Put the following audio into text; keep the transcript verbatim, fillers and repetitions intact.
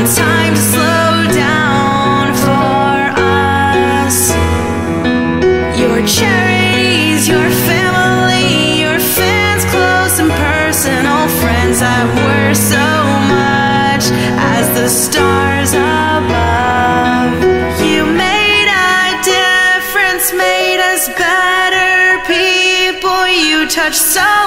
time to slow down for us. Your charities, your family, your fans, close and personal friends that were so much as the stars above. You made a difference, made us better people. You touched so